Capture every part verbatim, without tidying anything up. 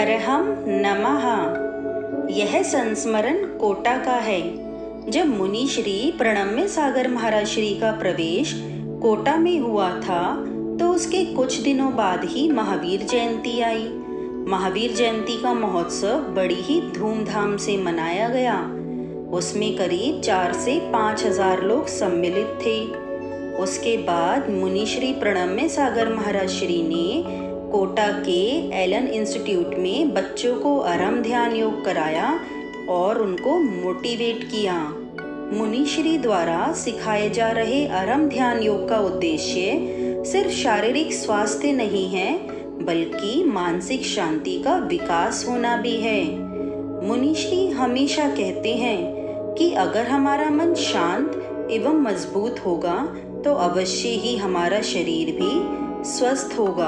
अर्हं नमः। यह संस्मरण कोटा का है। जब मुनि श्री प्रणम्य सागर महाराज श्री का प्रवेश कोटा में हुआ था तो उसके कुछ दिनों बाद ही महावीर जयंती आई। महावीर जयंती का महोत्सव बड़ी ही धूमधाम से मनाया गया। उसमें करीब चार से पाँच हजार लोग सम्मिलित थे। उसके बाद मुनि श्री प्रणम्य सागर महाराज श्री ने कोटा के एलन इंस्टीट्यूट में बच्चों को अरहम ध्यान योग कराया और उनको मोटिवेट किया। मुनि श्री द्वारा सिखाए जा रहे अरहम ध्यान योग का उद्देश्य सिर्फ शारीरिक स्वास्थ्य नहीं है बल्कि मानसिक शांति का विकास होना भी है। मुनि श्री हमेशा कहते हैं कि अगर हमारा मन शांत एवं मजबूत होगा तो अवश्य ही हमारा शरीर भी स्वस्थ होगा।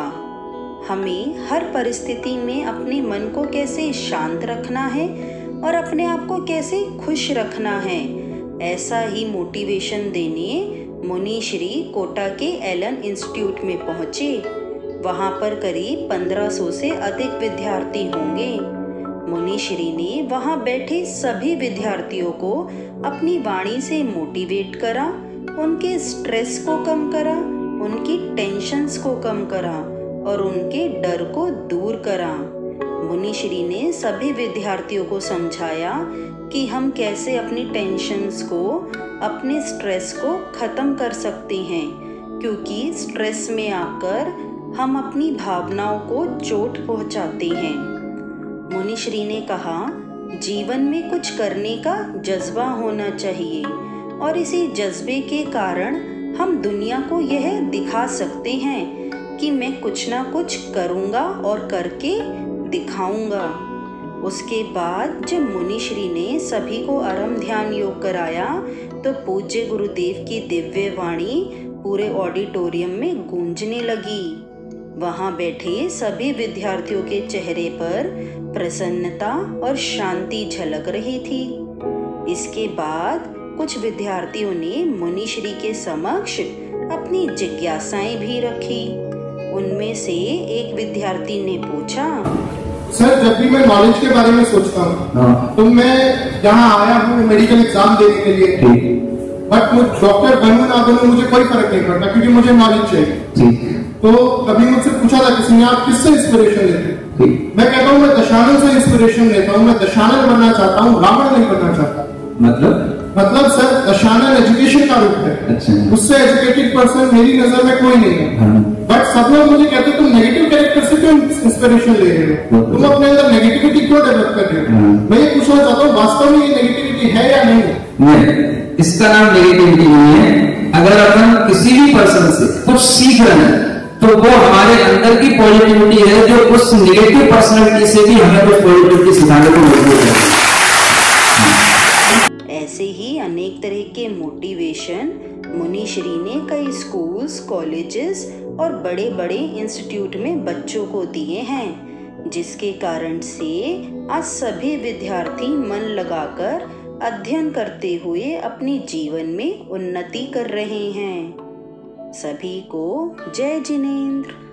हमें हर परिस्थिति में अपने मन को कैसे शांत रखना है और अपने आप को कैसे खुश रखना है, ऐसा ही मोटिवेशन देने मुनि श्री कोटा के एलन इंस्टीट्यूट में पहुंचे। वहां पर करीब पंद्रह सौ से अधिक विद्यार्थी होंगे। मुनि श्री ने वहां बैठे सभी विद्यार्थियों को अपनी वाणी से मोटिवेट करा, उनके स्ट्रेस को कम करा, उनकी टेंशन्स को कम करा और उनके डर को दूर करा। मुनि श्री ने सभी विद्यार्थियों को समझाया कि हम कैसे अपनी टेंशन्स को, अपने स्ट्रेस को खत्म कर सकते हैं, क्योंकि स्ट्रेस में आकर हम अपनी भावनाओं को चोट पहुंचाते हैं। मुनि श्री ने कहा, जीवन में कुछ करने का जज्बा होना चाहिए और इसी जज्बे के कारण हम दुनिया को यह दिखा सकते हैं कि मैं कुछ ना कुछ करूँगा और करके दिखाऊंगा। उसके बाद जब मुनि श्री ने सभी को अरहम ध्यान योग कराया तो पूज्य गुरुदेव की दिव्य वाणी पूरे ऑडिटोरियम में गूंजने लगी। वहां बैठे सभी विद्यार्थियों के चेहरे पर प्रसन्नता और शांति झलक रही थी। इसके बाद कुछ विद्यार्थियों ने मुनि श्री के समक्ष अपनी जिज्ञासाएं भी रखी। उनमें से एक विद्यार्थी ने पूछा, सर जब भी मैं नॉलेज के बारे में सोचता हूँ तो मैं यहाँ आया हूँ मेडिकल एग्जाम देने के लिए, बट मुझे डॉक्टर बनूं ना बनूं मुझे कोई फर्क नहीं पड़ता क्योंकि मुझे नॉलेज चाहिए। तो कभी मुझसे पूछा था किसी ने, आप किससे इंस्पिरेशन लेते हैं? मैं कहता हूँ मैं दशानन से इंस्पिरेशन लेता हूँ। मैं दशानन बनना चाहता हूँ, रावण नहीं बनना चाहता। मतलब मतलब सर दशानन एजुकेशन का रूप है। अच्छा। उससे एजुकेटेड पर्सन मेरी नजर में कोई नहीं है। हाँ। बट सब लोग मुझे कहते हैं तुम नेगेटिव कैरेक्टर से क्यों इंस्पिरेशन ले रहे हो, तुम अपने अंदर नेगेटिविटी क्यों डेवलप कर रहे हो? मैं ये पूछना चाहता हूँ वास्तव में ये नेगेटिविटी है या नहीं? नहीं, इसका नाम नेगेटिविटी नहीं है। अगर अपन किसी भी पर्सन से कुछ सीख रहे हैं तो वो हमारे अंदर की पॉजिटिविटी है जो उस नेगेटिव पर्सनैलिटी से भी हमें कुछ पॉजिटिविटी सिखाने को मजबूर है। ऐसे ही अनेक तरह के मोटिवेशन मुनि श्री ने कई स्कूल्स, कॉलेजेस और बड़े बड़े इंस्टीट्यूट में बच्चों को दिए हैं, जिसके कारण से आज सभी विद्यार्थी मन लगाकर अध्ययन करते हुए अपने जीवन में उन्नति कर रहे हैं। सभी को जय जिनेंद्र।